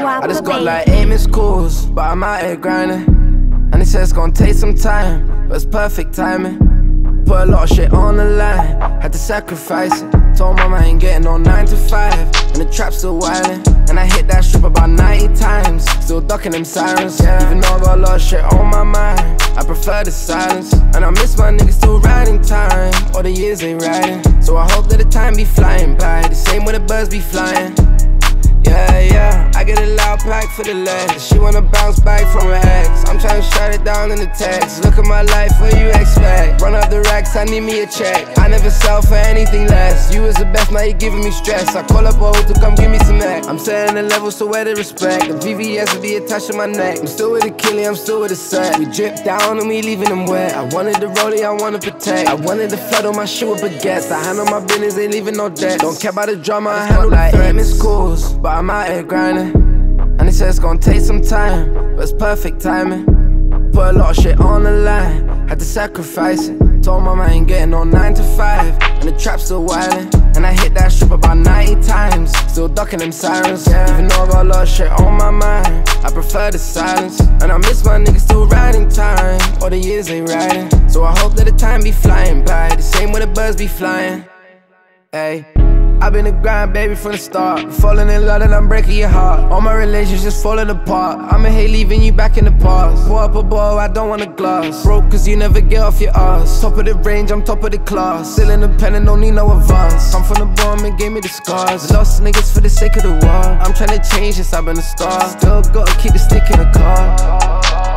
I just got like 8 missed calls, but I'm out here grinding. And they said it's gonna take some time, but it's perfect timing. Put a lot of shit on the line, had to sacrifice it. Told mama I ain't getting no 9 to 5, and the trap still wildin'. And I hit that strip about 90 times, still ducking them sirens. Even though I got a lot of shit on my mind, I prefer the silence. And I miss my niggas still riding time, all the years ain't riding. So I hope that the time be flying by, the same way the birds be flying. Yeah, I get a loud pack for the legs. She wanna bounce back from her ex. I'm tryna shut it down in the text. Look at my life, what you expect? Run up the racks, I need me a check. I never sell for anything less. You was the best, now you giving me stress. I call up a hoe to come give me some neck. I'm setting the level, so where the respect? The VVS will be attached to my neck. I'm still with the killie, I'm still with the set. We drip down and we leaving them wet. I wanted the rollie, I wanna protect. I wanted the flood on my shit with baguettes. I handle my business, ain't leaving no debt. Don't care about the drama, I handle like 8 missed calls, but I'm out here grinding. And they said it's gonna take some time, but it's perfect timing. Put a lot of shit on the line, had to sacrifice it. Told mama I ain't getting no 9 to 5, and the trap still wildin'. And I hit that strip about 90 times, still ducking them sirens. Even though I got a lot of shit on my mind, I prefer the silence. And I miss my niggas still riding time, all the years ain't riding. So I hope that the time be flying by, the same way the birds be flying. Ayy, I've been a grind, baby, from the start. Falling in love and I'm breaking your heart. All my relations just falling apart. I'ma hate leaving you back in the past. Pour up a ball, I don't want a glass. Broke cause you never get off your ass. Top of the range, I'm top of the class. Still independent, don't need no advance. I'm from the bottom and gave me the scars. Lost niggas for the sake of the war. I'm trying to change since I've been a star. Still gotta keep the stick in the car.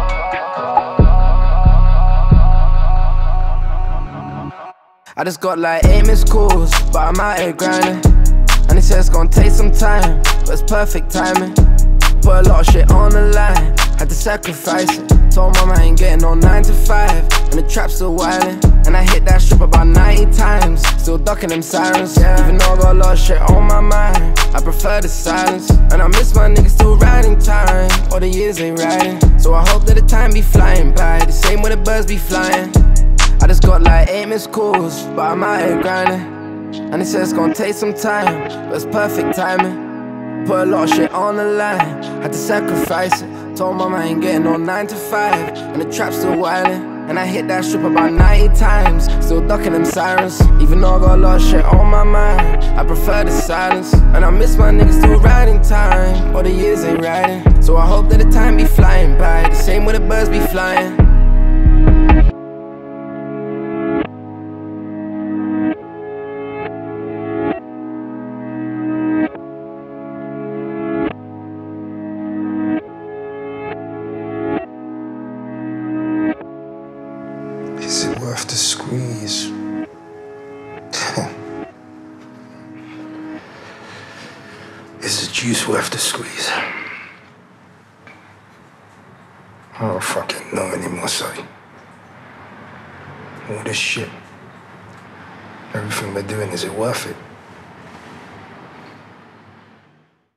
I just got like 8 missed calls, but I'm out here grinding. And they said it's gonna take some time, but it's perfect timing. Put a lot of shit on the line, had to sacrifice it. Told mama I ain't getting no 9 to 5, and the trap still wildin'. And I hit that strip about 90 times, still ducking them sirens. Even though I got a lot of shit on my mind, I prefer the silence. And I miss my niggas still riding time, all the years ain't riding. So I hope that the time be flying by, the same way the birds be flying. I just got like 8 missed calls, but I'm out here grinding. And they said it's gonna take some time, but it's perfect timing. Put a lot of shit on the line, had to sacrifice it. Told mama I ain't getting no 9 to 5, and the trap still wildin'. And I hit that strip about 90 times, still ducking them sirens. Even though I got a lot of shit on my mind, I prefer the silence. And I miss my niggas still riding time, all the years ain't riding. So I hope that the time be flying by, the same way the birds be flying. Is it worth the squeeze? Is the juice worth the squeeze? I don't fucking know anymore, sorry. All this shit, everything we're doing, is it worth it?